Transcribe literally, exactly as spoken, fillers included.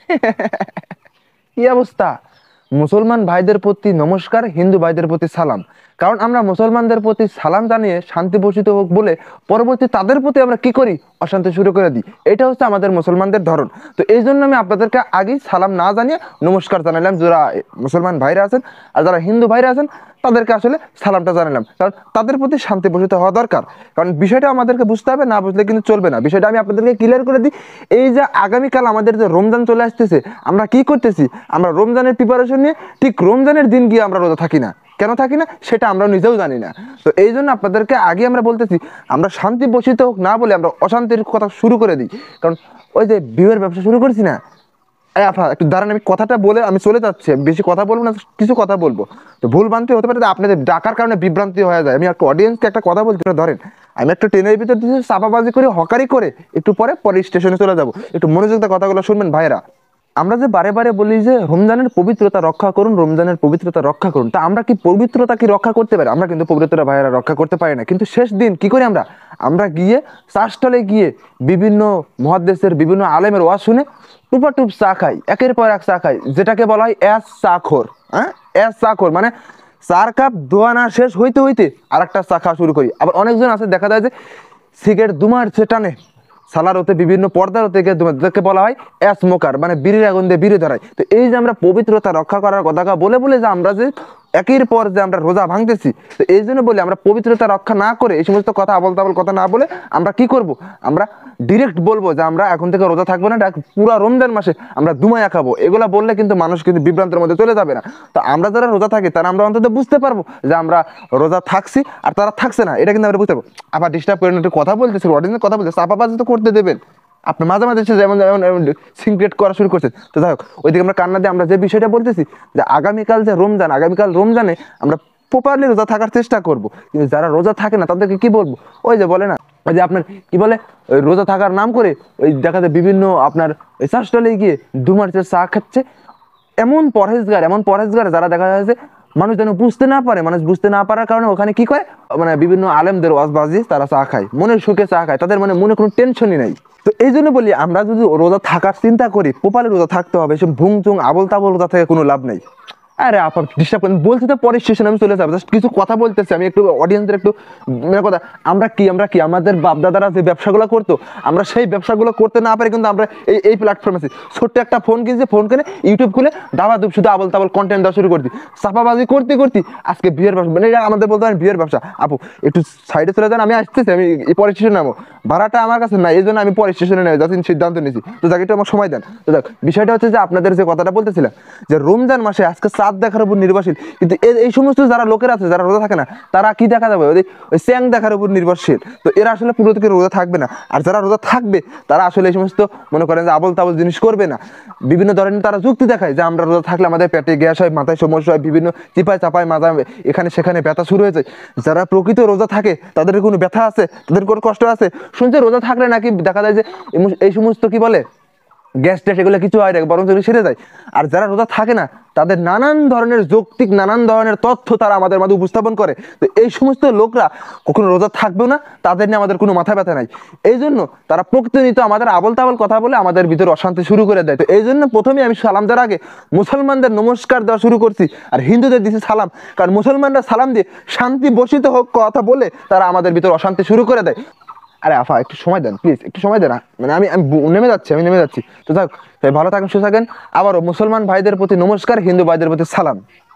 কি অবস্থা! মুসলমান ভাইদের প্রতি নমস্কার, হিন্দু ভাইদের প্রতি সালাম। কারণ আমরা মুসলমানদের প্রতি সালাম জানিয়ে শান্তি বর্ষিত হোক বলে পরবর্তী তাদের প্রতি আমরা কি করি, অশান্তি শুরু করে দিই। এটা হচ্ছে আমাদের মুসলমানদের ধরন। তো এই জন্য আমি আপনাদেরকে আগেই সালাম না জানিয়ে নমস্কার জানালাম। যারা মুসলমান ভাইরা আছেন আর যারা হিন্দু ভাইরা আছেন তাদেরকে আসলে সালামটা জানালাম, কারণ তাদের প্রতি শান্তি বর্ষিত হওয়া দরকার। কারণ বিষয়টা আমাদেরকে বুঝতে হবে, না বুঝলে কিন্তু চলবে না। বিষয়টা আমি আপনাদেরকে ক্লিয়ার করে দিই। এই যে আগামীকাল আমাদের যে রমজান চলে আসতেছে, আমরা কি করতেছি, আমরা রমজানের প্রিপারেশন নিয়ে ঠিক রমজানের দিন গিয়ে আমরা রোজা থাকি না। কেন থাকি না সেটা আমরা নিজেও জানি না। তো এই জন্য আপনাদেরকে আগে আমরা বলতেছি, আমরা শান্তি বর্ষিত হোক না বলে আমরা অশান্তির কথা শুরু করে দিই। কারণ ওই যে বিয়ের ব্যবসা শুরু করেছি না, আফা একটু দাঁড়ান, আমি কথাটা বলে আমি চলে যাচ্ছি। বেশি কথা বলবো না, কিছু কথা বলবো। তো ভুল ভ্রান্তি হতে পারে, আপনাদের ডাকার কারণে বিভ্রান্তি হয়ে যায়। আমি একটা অডিয়েন্সকে একটা কথা বলতে ধরেন, আমি একটা ট্রেনের ভিতর দিয়ে চাপাবাজি করে হকারি করে একটু পরে পরে স্টেশনে চলে যাব। একটু মনোযোগ দিয়ে কথাগুলো শুনবেন ভাইরা। আমরা যে বারে বারে বলি যে রমজানের পবিত্রতা রক্ষা করুন, রমজানের পবিত্রতা রক্ষা করুন, তা আমরা কি পবিত্রতা কি রক্ষা করতে পারি? আমরা কিন্তু পবিত্রতা ভাইয়েরা রক্ষা করতে পারি না। কিন্তু শেষ দিন কি করি আমরা? আমরা গিয়ে চাষটলে গিয়ে বিভিন্ন মহাদেশের বিভিন্ন আলেমের ওয়াজ শুনে টুপা টুপ চা খাই, একের পর এক চা খাই, যেটাকে বলা হয় এস চাখোর। হ্যাঁ, এস চাখোর মানে চার কাপ দোয়া না শেষ হইতে হইতে আর একটা চা খাওয়া শুরু করি। আবার অনেকজন আছে দেখা যায় যে সিগারেট দুমার টানে সালার হতে বিভিন্ন পর্দার হতে যাকে বলা হয় স্মোকার, মানে বিড়ির আগুন দিয়ে বিড়ি ধরায়। তো এই যে আমরা পবিত্রতা রক্ষা করার কথা বলে বলে যে আমরা যে একের পর যে আমরা রোজা ভাঙতেছি, তো এই জন্য বলি আমরা পবিত্রতা রক্ষা না করে এই সমস্ত কথা আবল তাবল কথা না বলে আমরা কি করব, আমরা ডিরেক্ট বলবো যে আমরা এখন থেকে রোজা থাকবো না, পুরো রমজান মাসে আমরা দুমায়া খাবো। এগুলা বললে কিন্তু মানুষ কিন্তু বিভ্রান্তের মধ্যে চলে যাবে না। তো আমরা যারা রোজা থাকি তারা আমরা অন্তত বুঝতে পারবো যে আমরা রোজা থাকছি আর তারা থাকছে না, এটা কিন্তু আমরা বুঝতে পারবো। আবার ডিস্টার্ব করেন, একটু কথা বলতেছি, অডিয়েন্সের কথা বলতে চাপাবাজি তো করতে দেবেন। আপনি মাঝে মাঝে যেমন যেমন সিনক্রেট করা শুরু করছেন। তো যাই হোক, ওইদিকে আমরা কান্না দিয়ে আমরা যে বিষয়টা বলতেছি যে আগামীকাল যে রমজান, আগামীকাল রমজানে আমরা প্রপারলি রোজা থাকার চেষ্টা করব। কিন্তু যারা রোজা থাকে না তাদেরকে কি বলবো? ওই যে বলে না, ওই যে আপনার কি বলে, ওই রোজা থাকার নাম করে ওই দেখা যায় বিভিন্ন আপনার ওই চা স্টলে গিয়ে দুমার্চের চা খাচ্ছে। এমন পরহেজগার, এমন পরহেজগার যারা দেখা যায় যে মানুষ যেন বুঝতে না পারে, মানুষ বুঝতে না পারার কারণে ওখানে কি করে, মানে বিভিন্ন আলেমদের ওয়াজবাজি তারা চা খায়, মনের সুখে চা খায়, তাদের মানে মনে কোনো টেনশনই নাই। তো এই জন্য বলি, আমরা যদি রোজা থাকার চিন্তা করি, প্রপারলি রোজা থাকতে হবে, এসব ভুং চুং আবল তাবল রোজা থেকে কোনো লাভ নেই। আরে আপা ডিস্টার্ব করেন, বলছি তো পরের স্টেশনে আমি চলে যাবো, জাস্ট কিছু কথা বলতেছি আমি, একটু অডিয়েন্সের একটু মানে কথা। আমরা কি আমরা কি আমাদের বাপদাদারা যে ব্যবসাগুলো করতো, আমরা সেই ব্যবসাগুলো করতে না পারি কিন্তু আমরা এই এই প্ল্যাটফর্মে আছি। ছোট্ট একটা ফোন কিনছে, ফোন কিনে ইউটিউব খুলে দাবা দুপ শুধু আবল তাবল কন্টেন্ট দেওয়া শুরু করছি, চাপাবাজি করতে করতে আজকে বিয়ের ব্যবসা, মানে এটা আমাদের বলতে পারেন বিয়ের ব্যবসা। আপু একটু সাইডে চলে যান, আমি আসতেছি, আমি এই পরের স্টেশনে নামো, ভাড়াটা আমার কাছে না, এই জন্য আমি পরের স্টেশনে নেই, যতদিন সিদ্ধান্ত নিয়েছি। তো যাকে একটু আমার সময় দেন। তো দেখ, বিষয়টা হচ্ছে যে আপনাদের যে কথাটা বলতেছিলাম যে রমজান মাসে আজকে চাঁদ দেখার উপর নির্ভরশীল, কিন্তু এই সমস্ত যারা লোকের আছে যারা রোজা থাকে না, তারা কি দেখা যাবে, ওই ওই চ্যাং দেখার উপর নির্ভরশীল। তো এরা আসলে পুরো থেকে রোজা থাকবে না। আর যারা রোজা থাকবে তারা আসলে এই সমস্ত মনে করেন যে আবল তাবল জিনিস করবে না। বিভিন্ন ধরনের তারা যুক্তি দেখায় যে আমরা রোজা থাকলে আমাদের পেটে গ্যাস হয়, মাথায় সমস্যা হয়, বিভিন্ন চিপায় চাপায় মাথা এখানে সেখানে ব্যথা শুরু হয়ে যায়। যারা প্রকৃত রোজা থাকে তাদের কোনো ব্যথা আছে, তাদের কোনো কষ্ট আছে? শুনছে রোজা থাকলে নাকি দেখা যায় যে এই সমস্ত কি বলে গ্যাস ট্যাস এগুলো কিছু হয় না, বরং সেগুলো সেরে যায়। আর যারা রোজা থাকে না তাদের নানান ধরনের যৌক্তিক নানান ধরনের তথ্য তারা আমাদের মাঝে উপস্থাপন করে। তো এই সমস্ত লোকরা কখনো রোজা থাকবেও না, তাদের নিয়ে আমাদের কোনো মাথা ব্যথা নাই। এই জন্য তারা প্রতিনিয়ত আমাদের আবল তাবল কথা বলে আমাদের ভিতরে অশান্তি শুরু করে দেয়। তো এই জন্য প্রথমে আমি সালাম দেওয়ার আগে মুসলমানদের নমস্কার দেওয়া শুরু করছি, আর হিন্দুদের দিচ্ছি সালাম। কারণ মুসলমানরা সালাম দিয়ে শান্তি বর্ষিত হোক কথা বলে তারা আমাদের ভিতরে অশান্তি শুরু করে দেয়। আরে আফা একটু সময় দেন প্লিজ, একটু সময় দেন, মানে আমি আমি নেমে যাচ্ছি, আমি নেমে যাচ্ছি। তো যাক, ভালো থাকেন, সুস্থ থাকেন। আবারও মুসলমান ভাইদের প্রতি নমস্কার, হিন্দু ভাইদের প্রতি সালাম।